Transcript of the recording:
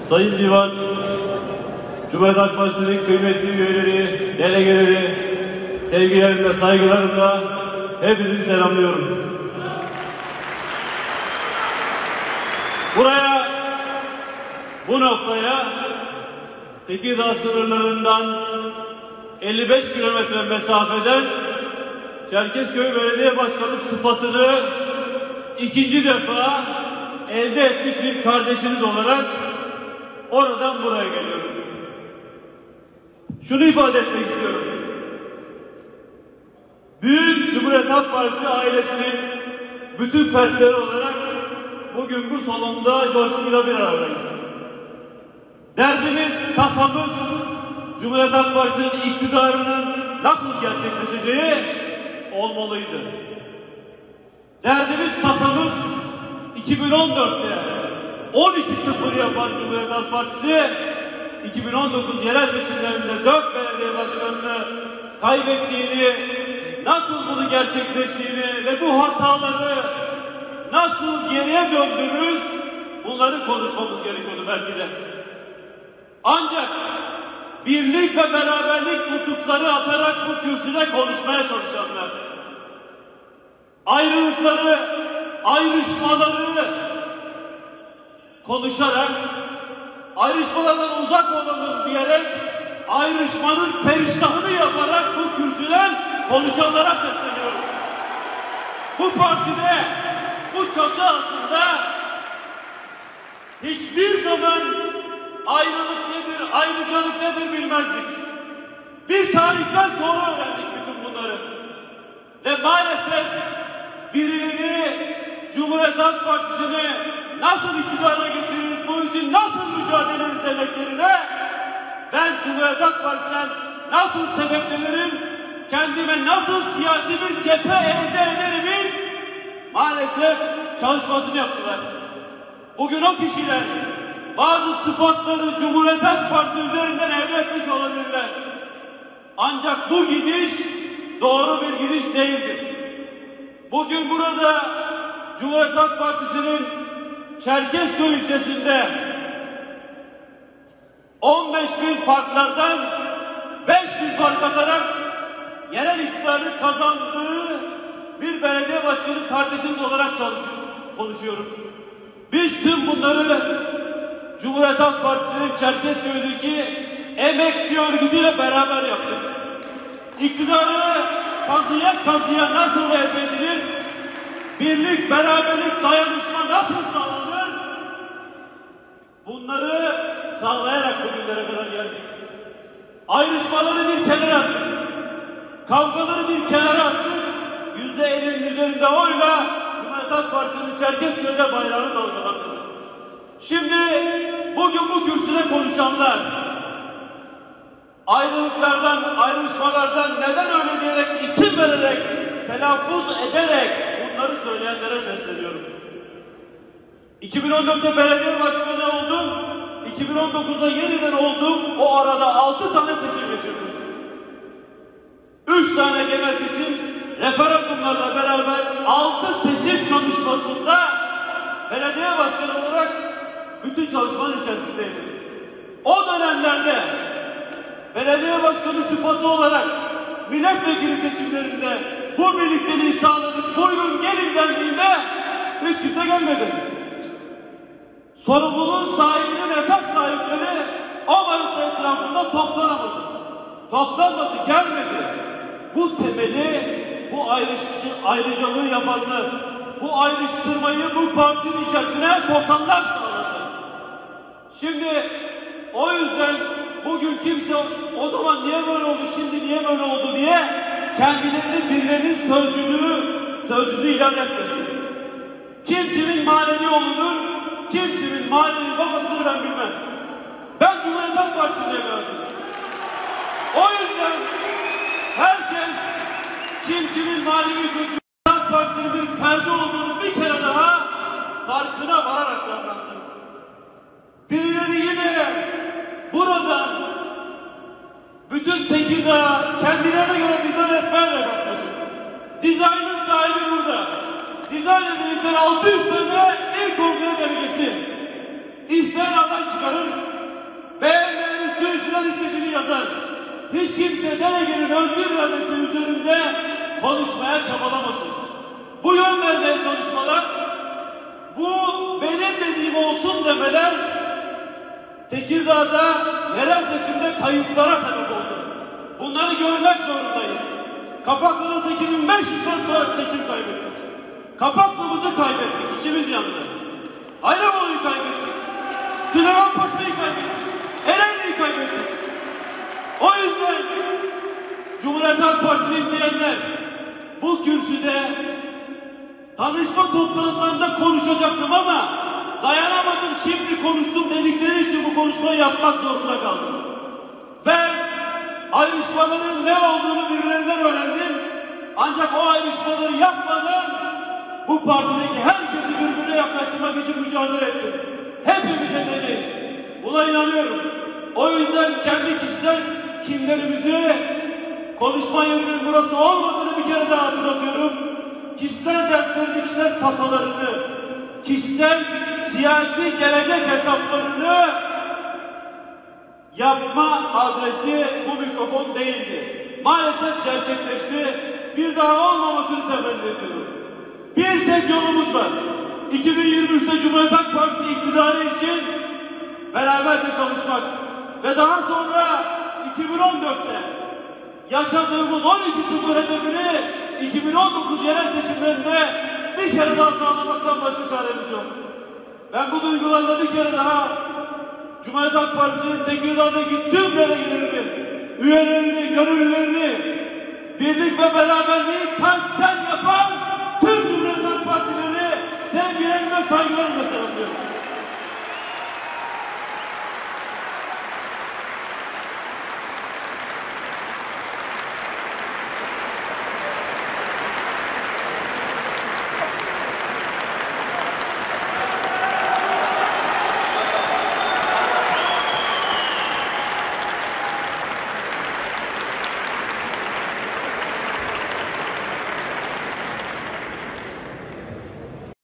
Sayın Divan, Cumhuriyet Halk Partisi'nin kıymetli üyeleri, delegeleri, sevgilerimle, saygılarımla hepinizi selamlıyorum. Buraya, bu noktaya Tekirdağ sınırlarından 55 kilometre mesafeden Çerkezköy Belediye Başkanı sıfatını ikinci defa elde etmiş bir kardeşiniz olarak oradan buraya geliyorum. Şunu ifade etmek istiyorum. Büyük Cumhuriyet Halk Partisi ailesinin bütün fertleri olarak bugün bu salonda coşkuyla bir aradayız. Derdimiz, tasamız Cumhuriyet Halk Partisi'nin iktidarının nasıl gerçekleşeceği olmalıydı. Derdimiz, tasamız 2014'te 12-0 yapan Cumhuriyet Halk Partisi 2019 yerel seçimlerinde 4 belediye başkanını kaybettiğini, nasıl bunu gerçekleştiğini ve bu hataları nasıl geriye döndürürüz, bunları konuşmamız gerekiyordu belki de. Ancak birlik ve beraberlik nutukları atarak bu kürsüde konuşmaya çalışanlar, ayrılıkları, ayrışmaları konuşarak, ayrışmalardan uzak olalım diyerek, ayrışmanın periştahını yaparak bu kürsüden konuşanlara sesleniyorum. Bu partide, bu çatı altında hiçbir zaman ayrılık nedir, ayrıcalık nedir bilmezdik. Bir tarihten sonra öğrendik bütün bunları. Ve maalesef birileri Cumhuriyet Halk Partisi'ni nasıl iktidara getiririz, bunun için nasıl mücadele ederiz demek yerine ben Cumhuriyet Halk Partisi'nden nasıl sebeplenirim, kendime nasıl siyasi bir cephe elde ederimin maalesef çalışmasını yaptılar. Bugün o kişiler bazı sıfatları Cumhuriyet Halk Partisi üzerinden elde etmiş olabilirler. Ancak bu gidiş doğru bir gidiş değildir. Bugün burada Cumhuriyet Halk Partisi'nin Çerkezköy ilçesinde 15.000 farklardan 5.000 fark atarak yerel iktidarı kazandığı bir belediye başkanı kardeşiniz olarak konuşuyorum. Biz tüm bunları Cumhuriyet Halk Partisi'nin Çerkezköy'deki emekçi örgütüyle beraber yaptık. İktidarı kazıya kazıya nasıl elde edilir? Birlik, beraberlik, dayanışma nasıl sağlanır? Bunları sağlayarak bugünlere kadar geldik. Ayrışmaları bir kenara attık. Kavgaları bir kenara attık. %50'nin üzerinde oyla Cumhuriyet Halk Partisi'nin Çerkezköy'de bayrağını dalgalandırdık. Şimdi bugün bu kürsüde konuşanlar ayrılıklardan, ayrışmalardan neden öyle diyerek, isim vererek, telaffuz ederek bunları söyleyenlere sesleniyorum. 2014'te belediye başkanı oldum, 2019'da yeniden oldum, o arada 6 tane seçim geçirdim. 3 tane genel seçim, referandumlarla beraber 6 seçim çalışmasında belediye başkanı olarak bütün çalışmanın içerisindeydim. O dönemlerde belediye başkanı sıfatı olarak milletvekili seçimlerinde bu birlikteliği sağladık, buyurun gelin dendiğinde hiç kimse gelmedi. Sorumluluğun sahibinin esas sahipleri o masa etrafında toplanamadı. Toplanmadı, gelmedi. Bu temeli, bu ayrıcalığı yapanlar, bu ayrıştırmayı bu partinin içerisine sokanlar sağladı. Şimdi o yüzden bugün kimse o zaman niye böyle oldu, şimdi niye böyle oldu diye kendilerini birilerinin sözcüsü ilan etmesin. Kim kimin manevi oğludur, kim kimin manevi babasıdır ben bilmem. Ben Cumhuriyet Halk Partisi'ne geldim. O yüzden herkes kim kimin manevi çocuğu Halk Partisi'nin bir ferdi olduğunu bir kere daha farkına vararak anlasın. Birileri yine buradan bütün Tekirdağ kendilerine göre dizayn etmeyle bakmasın. Dizaynın sahibi burada. Dizayn edilen 600 tane il kongre delegesi. İsteyen aday çıkarır, ister istediğini yazar. Hiç kimse delegenin özgür iradesi üzerinde konuşmaya çabalamasın. Bu yön vermeye çalışmalar, bu benim dediğim olsun demeler Tekirdağ'da yerel seçimde kayıplara sebep oldu. Bunları görmek zorundayız. Kapaklı'da 8500 seçim kaybettik. Kapaklı'mızı kaybettik, içimiz yandı. Ayramoğlu'yu kaybettik. Süleymanpaşa'yı kaybettik. Ereğli'yi kaybettik. O yüzden Cumhuriyet Halk Partisi'nin diyenler bu kürsüde danışma toplantılarında konuşacaktım ama dayanamadım, şimdi konuştum dedikleri için bu konuşmayı yapmak zorunda kaldım. Ben ayrışmaların ne olduğunu birilerinden öğrendim. Ancak o ayrışmaları yapmadan bu partideki herkesi birbirine yaklaştırmak için mücadele ettim. Hepimiz edeceğiz. Buna inanıyorum. O yüzden kendi kişisel kimlerimizi, konuşma yerinin burası olmadığını bir kere daha hatırlatıyorum. Kişisel dertlerini, kişisel tasalarını, kişisel siyasi gelecek hesaplarını yapma adresi bu mikrofon değildi. Maalesef gerçekleşti. Bir daha olmamasını temenni ediyorum. Bir tek yolumuz var. 2023'te Cumhuriyet Halk Partisi iktidarı için beraberce çalışmak ve daha sonra 2014'te yaşadığımız 12-0 hedefini 2019 yerel seçimlerinde bir kere daha sağlamaktan başka çaremiz yok. Ben bu duygularla bir kere daha Cumhuriyet Halk Partisi'nin Tekirdağ'daki tüm delegelerini, üyelerini, gönüllülerini, birlik ve beraberliği kalpten yapan tüm Cumhuriyet Halk Partileri sevgilerimle, saygılarımla selamlıyorum.